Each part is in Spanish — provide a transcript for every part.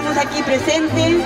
estamos aquí presentes.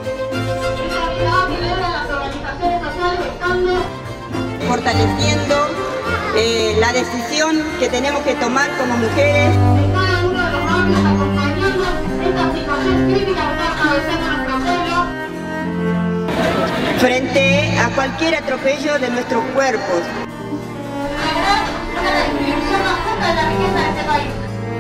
Fortaleciendo la decisión que tenemos que tomar como mujeres. En cada uno de los barrios acompañando esta situación crítica que está atravesando nuestro pueblo. Frente a cualquier atropello de nuestros cuerpos. La distribución más justa de la riqueza de este país.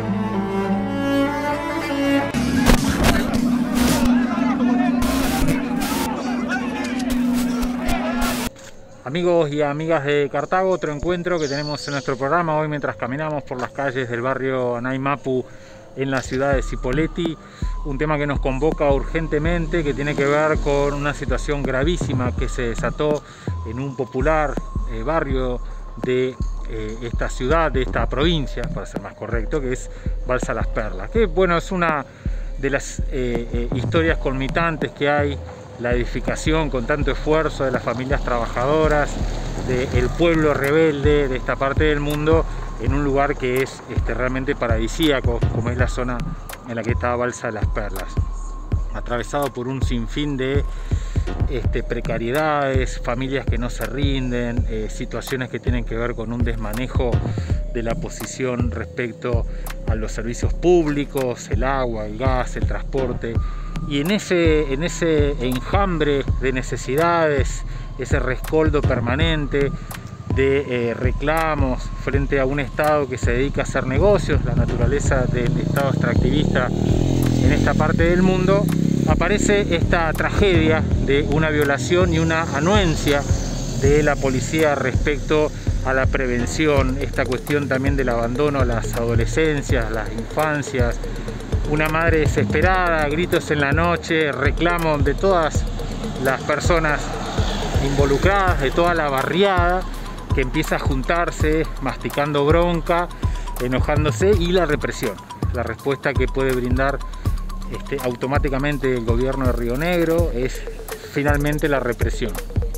Amigos y amigas de Cartago, otro encuentro que tenemos en nuestro programa hoy mientras caminamos por las calles del barrio Anaimapu en la ciudad de Cipolletti. Un tema que nos convoca urgentemente, que tiene que ver con una situación gravísima que se desató en un popular barrio de esta ciudad, de esta provincia, para ser más correcto, que es Balsa Las Perlas. Que bueno, es una de las historias conmitantes que hay, la edificación con tanto esfuerzo de las familias trabajadoras, del pueblo rebelde de esta parte del mundo, en un lugar que es realmente paradisíaco, como es la zona en la que está Balsa Las Perlas, atravesado por un sinfín de precariedades, familias que no se rinden, situaciones que tienen que ver con un desmanejo de la posición respecto a los servicios públicos, el agua, el gas, el transporte. Y en ese enjambre de necesidades, ese rescoldo permanente de reclamos frente a un Estado que se dedica a hacer negocios, la naturaleza del Estado extractivista en esta parte del mundo, aparece esta tragedia de una violación y una anuencia de la policía respecto a la prevención, esta cuestión también del abandono a las adolescencias, las infancias, una madre desesperada, gritos en la noche, reclamo de todas las personas involucradas, de toda la barriada, que empieza a juntarse, masticando bronca, enojándose, y la represión, la respuesta que puede brindar automáticamente el gobierno de Río Negro es finalmente la represión.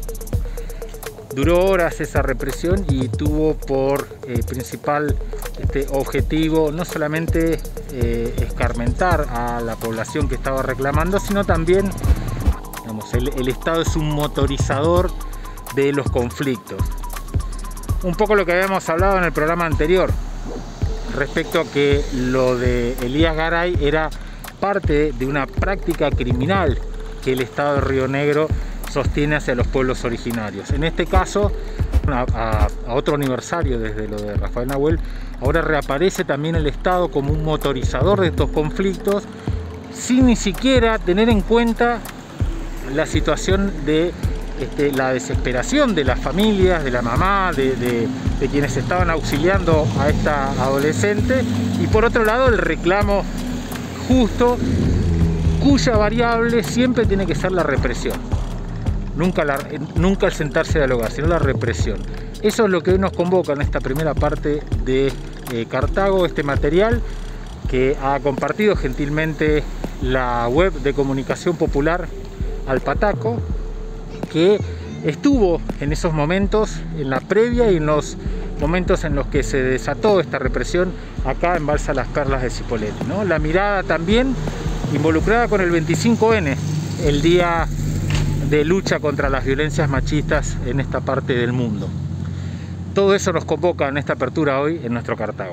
Duró horas esa represión y tuvo por principal objetivo no solamente escarmentar a la población que estaba reclamando, sino también, digamos, el Estado es un motorizador de los conflictos. Un poco lo que habíamos hablado en el programa anterior respecto a que lo de Elías Garay era parte de una práctica criminal que el Estado de Río Negro sostiene hacia los pueblos originarios. En este caso, a otro aniversario desde lo de Rafael Nahuel, ahora reaparece también el Estado como un motorizador de estos conflictos, sin ni siquiera tener en cuenta la situación de la desesperación de las familias, de la mamá, de quienes estaban auxiliando a esta adolescente, y por otro lado el reclamo justo, cuya variable siempre tiene que ser la represión. Nunca el sentarse a dialogar, sino la represión. Eso es lo que hoy nos convoca en esta primera parte de Cartago, este material que ha compartido gentilmente la web de comunicación popular Alpataco, que estuvo en esos momentos, en la previa y en los momentos en los que se desató esta represión acá en Balsa Las Perlas de Cipolletti, ¿no? La mirada también involucrada con el 25N, el día de lucha contra las violencias machistas en esta parte del mundo. Todo eso nos convoca en esta apertura hoy en nuestro Cartago.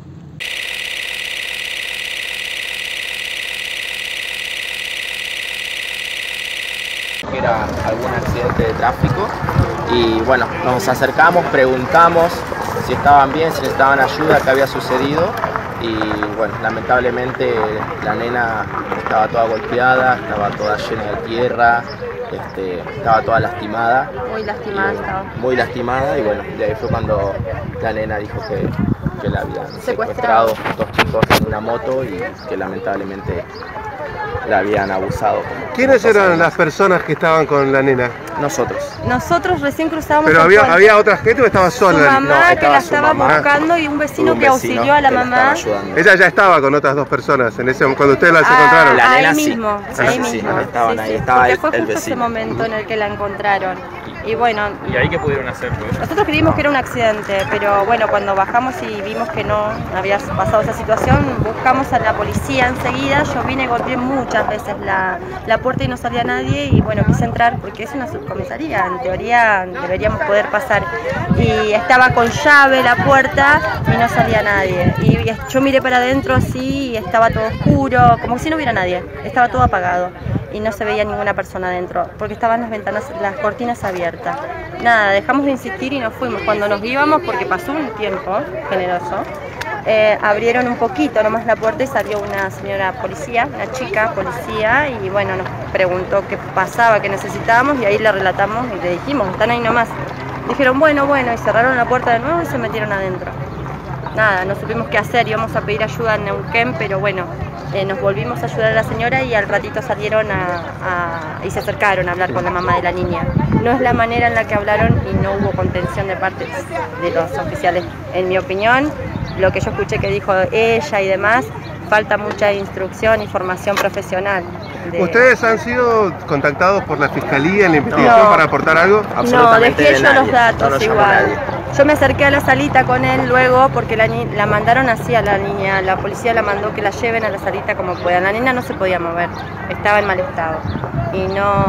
Era algún accidente de tráfico y bueno, nos acercamos, preguntamos si estaban bien, si necesitaban ayuda, qué había sucedido, y bueno, lamentablemente la nena estaba toda golpeada, estaba toda llena de tierra, estaba toda lastimada. Muy lastimada estaba. Muy lastimada, y bueno, de ahí fue cuando la nena dijo que la habían secuestrado dos chicos en una moto y que lamentablemente la habían abusado. ¿Quiénes eran las personas que estaban con la nena? Nosotros. Nosotros recién cruzábamos. ¿Pero había otra gente o estaba sola? Su mamá, no, que la estaba buscando, y un vecino que auxilió a la mamá. Ella ya estaba con otras dos personas en ese cuando ustedes las encontraron. La nena ahí sí. mismo, Sí, ahí sí, mismo. estaban ahí, Sí, estaba porque fue el justo vecino. ese momento en el que la encontraron. Y bueno... ¿Y ahí qué pudieron hacer, pues? Nosotros creímos que era un accidente, pero bueno, cuando bajamos y vimos que no había pasado esa situación, buscamos a la policía enseguida. Yo vine y golpeé muchas veces la puerta y no salía nadie, y bueno, quise entrar porque es una subcomisaría, en teoría deberíamos poder pasar. Y estaba con llave la puerta y no salía nadie. Y yo miré para adentro así y estaba todo oscuro, como si no hubiera nadie, estaba todo apagado. Y no se veía ninguna persona adentro, porque estaban las ventanas, las cortinas abiertas. Nada, dejamos de insistir y nos fuimos. Cuando nos íbamos, porque pasó un tiempo generoso, abrieron un poquito nomás la puerta y salió una señora policía, una chica policía, y bueno, nos preguntó qué pasaba, qué necesitábamos, y ahí le relatamos y le dijimos, están ahí nomás. Dijeron, bueno, y cerraron la puerta de nuevo y se metieron adentro. Nada, no supimos qué hacer, íbamos a pedir ayuda en Neuquén, pero bueno, nos volvimos a ayudar a la señora y al ratito salieron y se acercaron a hablar con la mamá de la niña. No es la manera en la que hablaron y no hubo contención de parte de los oficiales. En mi opinión, lo que yo escuché que dijo ella y demás, falta mucha instrucción y formación profesional. ¿Ustedes han sido contactados por la Fiscalía en la investigación para aportar algo? No, dejé yo los datos igual. Yo me acerqué a la salita con él luego porque la mandaron así a la niña, la policía la mandó que la lleven a la salita como puedan. La niña no se podía mover, estaba en mal estado. Y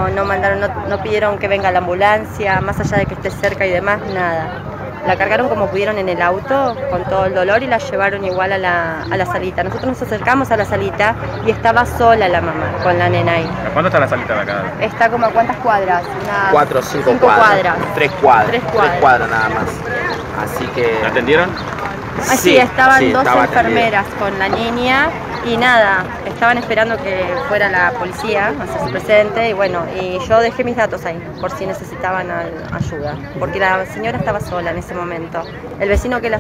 no pidieron que venga la ambulancia, más allá de que esté cerca y demás, nada. La cargaron como pudieron en el auto, con todo el dolor, y la llevaron igual a la salita. Nosotros nos acercamos a la salita y estaba sola la mamá, con la nena ahí. ¿A cuánto está la salita de acá? Está como a ¿cuántas cuadras? 4 o 5 cuadras. 3 cuadras nada más. Así que... ¿La atendieron? Sí, estaban dos enfermeras con la niña y nada, estaban esperando que fuera la policía a hacerse presente, y bueno, y yo dejé mis datos ahí por si necesitaban ayuda, porque la señora estaba sola en ese momento. El vecino que la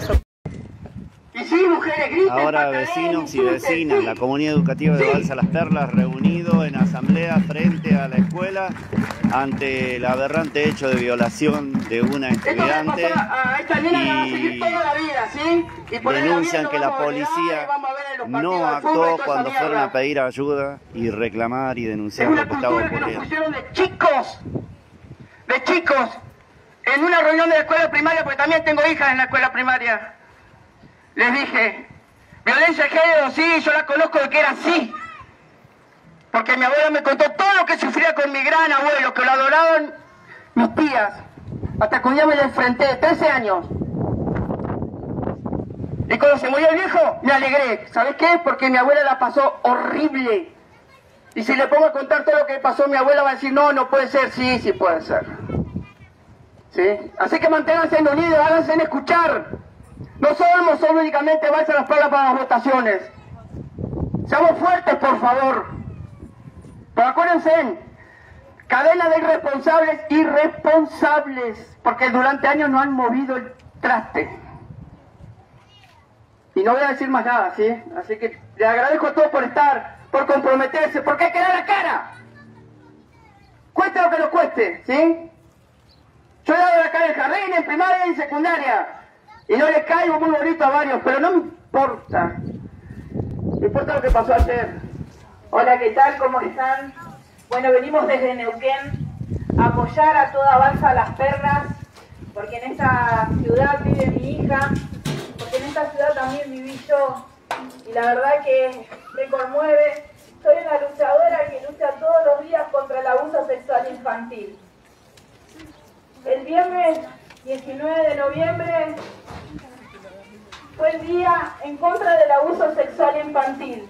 Ahora vecinos y vecinas, la comunidad educativa de Balsa Las Perlas reunido en asamblea frente a la escuela ante el aberrante hecho de violación de una estudiante y denuncian que la policía no actuó cuando fueron a pedir ayuda y reclamar y denunciar lo que estaba ocurriendo. De chicos, en una reunión de la escuela primaria, porque también tengo hijas en la escuela primaria. Les dije, violencia de género, sí, yo la conozco de que era así. Porque mi abuela me contó todo lo que sufría con mi gran abuelo, que lo adoraban mis tías. Hasta que un día me le enfrenté, 13 años. Y cuando se murió el viejo, me alegré. ¿Sabes qué? Porque mi abuela la pasó horrible. Y si le pongo a contar todo lo que pasó, mi abuela va a decir, no, no puede ser. Sí, sí puede ser. ¿Sí? Así que manténganse unidos, háganse en escuchar. No somos solo únicamente Balsa Las Perlas para las votaciones. Seamos fuertes, por favor. Pero acuérdense, cadena de irresponsables, porque durante años no han movido el traste. Y no voy a decir más nada, ¿sí? Así que les agradezco a todos por estar, por comprometerse, porque hay que dar la cara. Cueste lo que nos cueste, ¿sí? Yo he dado la cara en jardín, en primaria y en secundaria. Y no les caigo muy bonito a varios, pero no me importa. Me importa lo que pasó ayer. Hola, ¿qué tal? ¿Cómo están? Bueno, venimos desde Neuquén a apoyar a toda Balsa Las Perlas, porque en esta ciudad vive mi hija, porque en esta ciudad también viví yo, y la verdad que me conmueve. Soy una luchadora que lucha todos los días contra el abuso sexual infantil. El viernes 19 de noviembre fue el día en contra del abuso sexual infantil.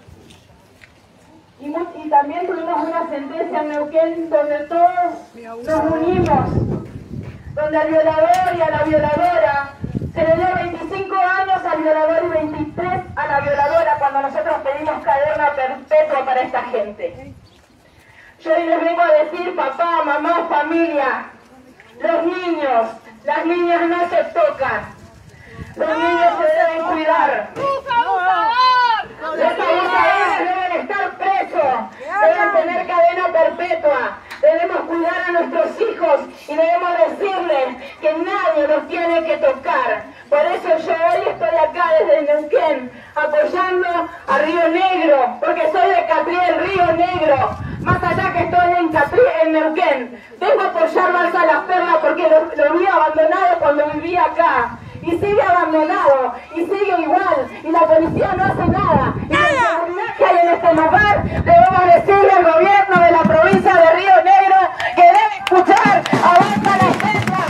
Y también tuvimos una sentencia en Neuquén donde todos nos unimos, donde al violador y a la violadora se le dio 25 años al violador y 23 a la violadora cuando nosotros pedimos cadena perpetua para esta gente. Yo hoy les vengo a decir, papá, mamá, familia, los niños, las niñas no se tocan. Los niños se deben cuidar. Los abusadores deben estar presos. Deben tener cadena perpetua. Debemos cuidar a nuestros hijos y debemos decirles que nadie los tiene que tocar. Por eso yo hoy estoy acá desde Neuquén apoyando a Río Negro, porque soy de Catriel, Río Negro. más allá que estoy en Neuquén. Vengo a apoyar Balsa Las Perlas porque lo vi abandonado cuando vivía acá. Y sigue abandonado, y sigue igual, y la policía no hace nada. Y la seguridad que hay en este lugar, debemos decirle al gobierno de la provincia de Río Negro que debe escuchar a Balsa Las Perlas.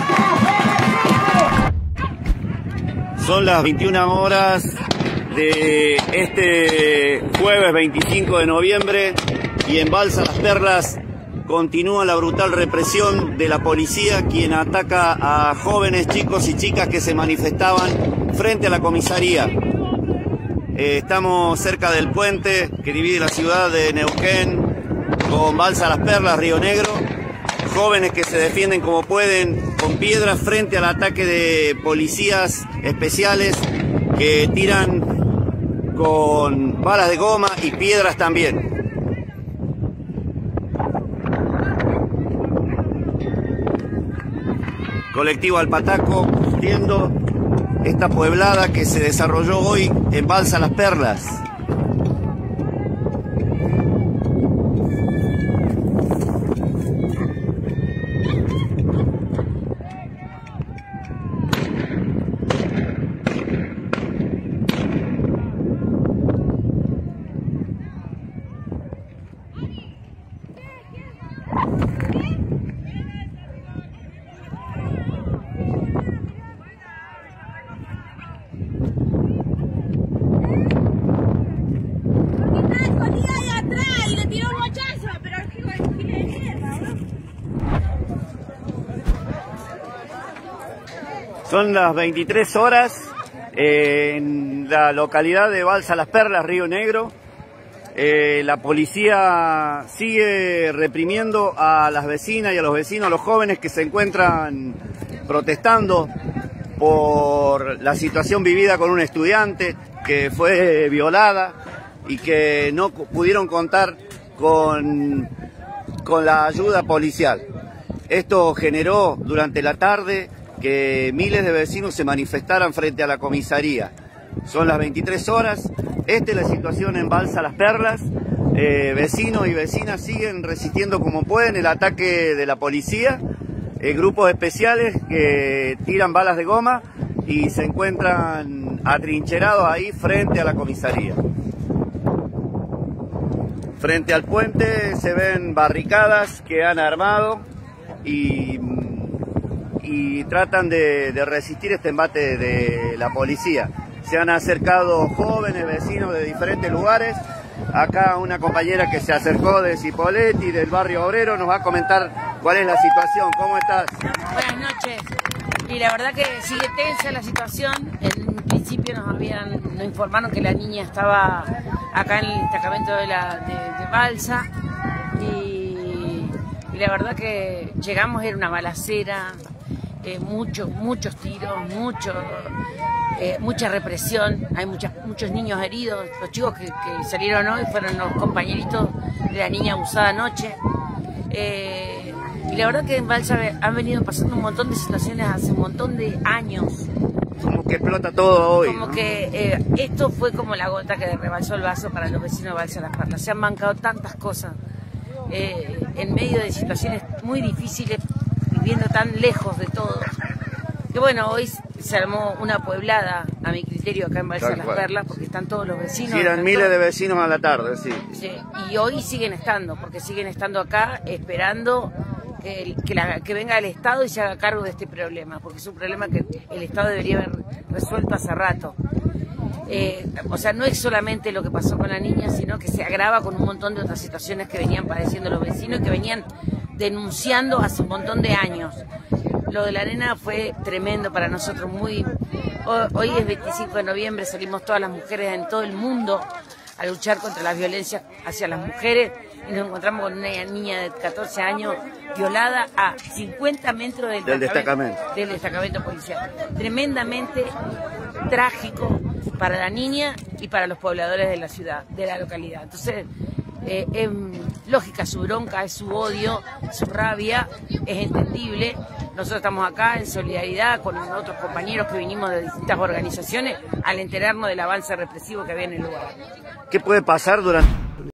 Son las 21 horas de este jueves 25 de noviembre y en Balsa Las Perlas continúa la brutal represión de la policía, quien ataca a jóvenes, chicos y chicas que se manifestaban frente a la comisaría. Estamos cerca del puente que divide la ciudad de Neuquén con Balsa Las Perlas, Río Negro. Jóvenes que se defienden como pueden con piedras frente al ataque de policías especiales que tiran con balas de goma y piedras también. Colectivo Alpataco, viendo esta pueblada que se desarrolló hoy en Balsa Las Perlas. Son las 23 horas en la localidad de Balsa Las Perlas, Río Negro. La policía sigue reprimiendo a las vecinas y a los vecinos, a los jóvenes que se encuentran protestando por la situación vivida con una estudiante que fue violada y que no pudieron contar con la ayuda policial. Esto generó durante la tarde que miles de vecinos se manifestaran frente a la comisaría. Son las 23 horas, esta es la situación en Balsa Las Perlas. Vecinos y vecinas siguen resistiendo como pueden el ataque de la policía. Grupos especiales que tiran balas de goma y se encuentran atrincherados ahí frente a la comisaría. Frente al puente se ven barricadas que han armado y tratan de resistir este embate de la policía. Se han acercado jóvenes vecinos de diferentes lugares. Acá una compañera que se acercó de Cipolletti, del barrio obrero, nos va a comentar cuál es la situación. ¿Cómo estás? Buenas noches. Y la verdad que sigue tensa la situación. En principio nos informaron que la niña estaba acá en el destacamento de Balsa. Y la verdad que llegamos, era una balacera, muchos tiros, mucha represión. Hay muchos niños heridos. Los chicos que salieron hoy fueron los compañeritos de la niña abusada anoche. Y la verdad que en Balsa han venido pasando un montón de situaciones hace un montón de años. Como que explota todo hoy, como ¿no? Que esto fue como la gota que rebalsó el vaso para los vecinos de Balsa Las Perlas. Se han bancado tantas cosas en medio de situaciones muy difíciles, viviendo tan lejos de todo. Que bueno, hoy se armó una pueblada, a mi criterio, acá en Balsa Las Perlas, porque están todos los vecinos. Sí, eran miles de vecinos a la tarde, sí. Sí. Y hoy siguen estando, porque siguen estando acá esperando que venga el Estado y se haga cargo de este problema, porque es un problema que el Estado debería haber resuelto hace rato. O sea, no es solamente lo que pasó con la niña, sino que se agrava con un montón de otras situaciones que venían padeciendo los vecinos y que venían denunciando hace un montón de años. Lo de la nena fue tremendo para nosotros. Hoy es 25 de noviembre, salimos todas las mujeres en todo el mundo a luchar contra la violencia hacia las mujeres y nos encontramos con una niña de 14 años violada a 50 metros del destacamento policial. Tremendamente trágico para la niña y para los pobladores de la ciudad, de la localidad. Entonces, es lógica su bronca, es su odio, su rabia, es entendible. Nosotros estamos acá en solidaridad con otros compañeros que vinimos de distintas organizaciones al enterarnos del avance represivo que había en el lugar. ¿Qué puede pasar durante